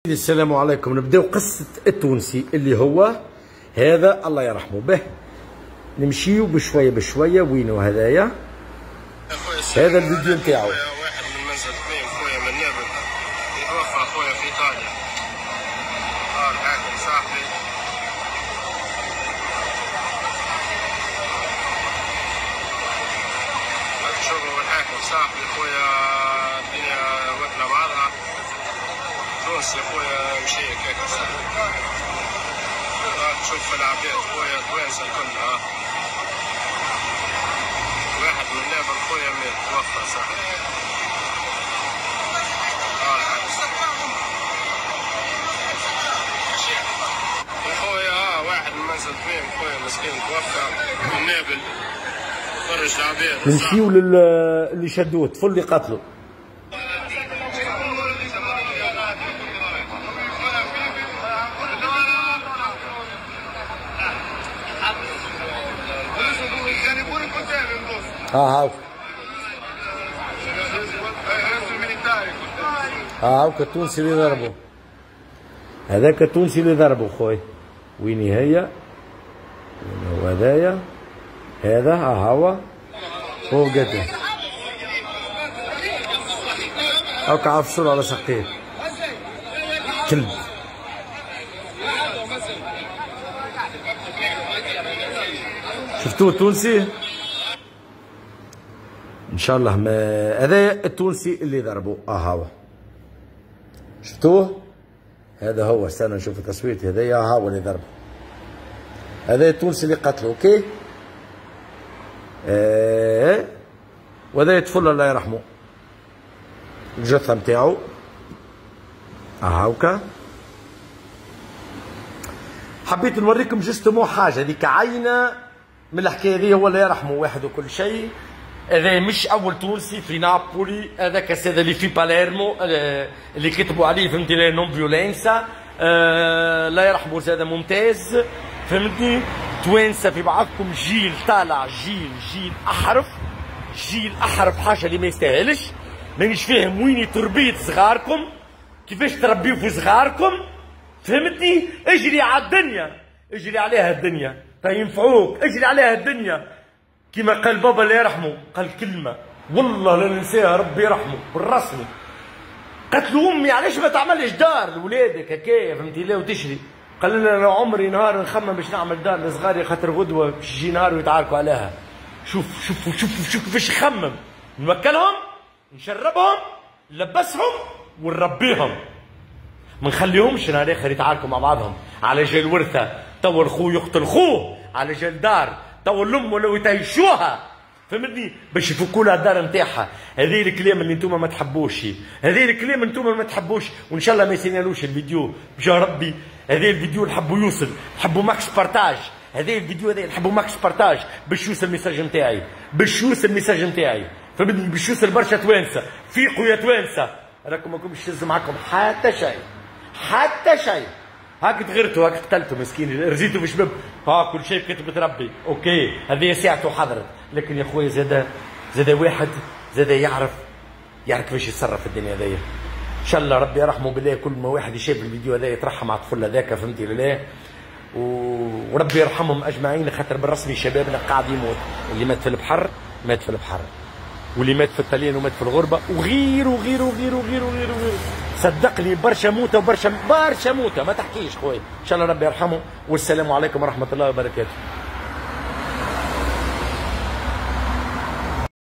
السلام عليكم. نبداو قصة التونسي اللي هو هذا الله يرحمه به. نمشيو بشوية بشوية. وينو هذايا؟ هذا الفيديو نتاعو. واحد من منزل اثنين خويا من نابل يتوفى خويا في ايطاليا. الحاكم صاحبي شغل الحاكم صاحبي خويا الدنيا واكلة بعضها. تونسي خويا مشي هكاك صاحبي. تشوف العباد خويا توانسة كلها. واحد من نابل خويا مات توفى صاحبي. خويا واحد من منزل اثنين خويا مسكين توفى من نابل. فرج العباد. نمشيو للي شدوه الطفل اللي قتلوا. هاك هاك التونسي اللي ضربه. هذاك التونسي اللي ضربه خويا. ويني هي؟ وين هو هذايا؟ هذا هو فوق قتل. هاك عفصول على سقيه كلب. شفتوه التونسي؟ ان شاء الله. ما هذا التونسي اللي ضربه. هو شفتوه؟ هذا هو. استنى نشوف التصوير. هذايا هو اللي ضربه. هذا التونسي اللي قتله. اوكي. وهذا طفل الله يرحمه. الجثه نتاعو هاكا. حبيت نوريكم جوستومون حاجه هذيك عينه من الحكايه هذه. هو الله يرحمه واحد وكل شيء. هذا مش اول تونسي في نابولي. هذاك السيد اللي في باليرمو اللي كتبوا عليه فهمتني لا نون فيولينسا. الله يرحمه زاد ممتاز فهمتني. توانسه في بعضكم جيل طالع جيل احرف. جيل احرف حاجه اللي ما يستاهلش. مانيش فاهم وين تربيه صغاركم. كيفاش تربيو في صغاركم فهمتني. اجري على الدنيا. اجري عليها الدنيا فينفعوك. اجري عليها الدنيا. كما قال بابا الله يرحمه قال كلمة والله لا ننساها ربي يرحمه بالرسمي. قالت له أمي علاش ما تعملش دار لولادك هكايا فهمتي لا وتشري. قال لنا أنا عمري نهار نخمم باش نعمل دار لصغاري خاطر غدوة باش يجي نهار ويتعاركوا عليها. شوف كيفاش يخمم. نوكلهم نشربهم نلبسهم ونربيهم. ما نخليهمش نهار آخر يتعاركوا مع بعضهم على جال ورثة. تو الخو يقتل خوه على جال دار. تو الام ولو يتهيشوها فهمتني باش يفكوا لها الدار نتاعها. هذه الكلام اللي انتم ما تحبوش. هذه الكلام انتم ما تحبوش. وان شاء الله ما يسينالوش الفيديو بجاه ربي. هذا الفيديو نحبوا يوصل. نحبوا ماكس بارتاج. هذا الفيديو هذا نحبوا ماكس بارتاج باش يوصل الميساج نتاعي. باش يوصل الميساج نتاعي فهمتني. باش يوصل برشا توانسه. فيقوا يا توانسه. راكم ماكمش تهز معاكم حتى شيء. حتى شيء. هاك تغرتوا هاك قتلتوا مسكين رزيتوا في شباب. كل شيء كتبت ربي. اوكي هذه ساعته حضرت. لكن يا خويا زاد واحد زاد يعرف كيفاش يتصرف في الدنيا هذيا. ان شاء الله ربي يرحمه بالله. كل ما واحد يشاف الفيديو هذا يترحم على الطفل هذاك فهمتي لله. وربي يرحمهم اجمعين خاطر بالرسمي شبابنا قاعد يموت. اللي مات في البحر مات في البحر. واللي مات في الطليان ومات في الغربه وغيره. صدقني برشا موته وبرشا موته ما تحكيش خويا. ان شاء الله ربي يرحمه. والسلام عليكم ورحمه الله وبركاته.